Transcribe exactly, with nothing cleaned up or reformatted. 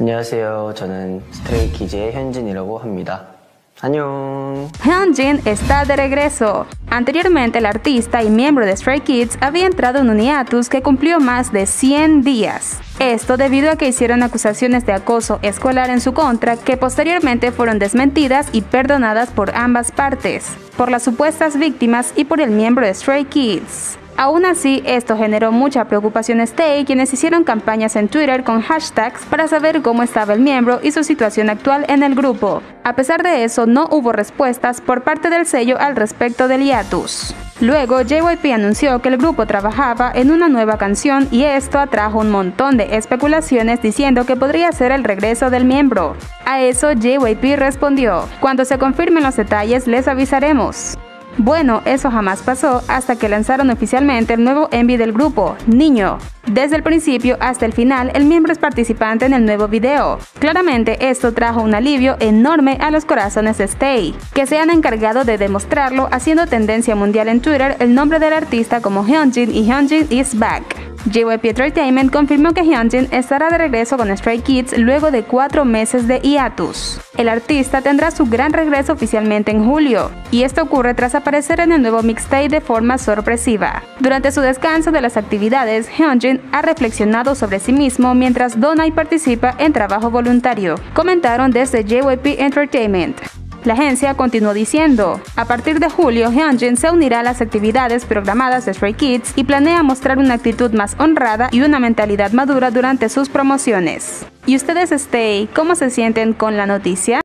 안녕하세요. 저는 스트레이키즈의 현진이라고 합니다. ¡Annyeong! Hyunjin está de regreso. Anteriormente, el artista y miembro de Stray Kids había entrado en un hiatus que cumplió más de cien días. Esto debido a que hicieron acusaciones de acoso escolar en su contra que posteriormente fueron desmentidas y perdonadas por ambas partes, por las supuestas víctimas y por el miembro de Stray Kids. Aún así, esto generó mucha preocupación en Stay, quienes hicieron campañas en Twitter con hashtags para saber cómo estaba el miembro y su situación actual en el grupo. A pesar de eso, no hubo respuestas por parte del sello al respecto del hiatus. Luego, J Y P anunció que el grupo trabajaba en una nueva canción y esto atrajo un montón de especulaciones diciendo que podría ser el regreso del miembro. A eso, J Y P respondió: "Cuando se confirmen los detalles les avisaremos". Bueno, eso jamás pasó hasta que lanzaron oficialmente el nuevo M V del grupo, Niño. Desde el principio hasta el final, el miembro es participante en el nuevo video. Claramente, esto trajo un alivio enorme a los corazones de Stay, que se han encargado de demostrarlo haciendo tendencia mundial en Twitter el nombre del artista como Hyunjin y Hyunjin is back. J Y P Entertainment confirmó que Hyunjin estará de regreso con Stray Kids luego de cuatro meses de hiatus. El artista tendrá su gran regreso oficialmente en julio, y esto ocurre tras aparecer en el nuevo mixtape de forma sorpresiva. Durante su descanso de las actividades, Hyunjin ha reflexionado sobre sí mismo mientras dona y participa en trabajo voluntario, comentaron desde J Y P Entertainment. La agencia continuó diciendo: a partir de julio, Hyunjin se unirá a las actividades programadas de Stray Kids y planea mostrar una actitud más honrada y una mentalidad madura durante sus promociones. ¿Y ustedes, Stay, cómo se sienten con la noticia?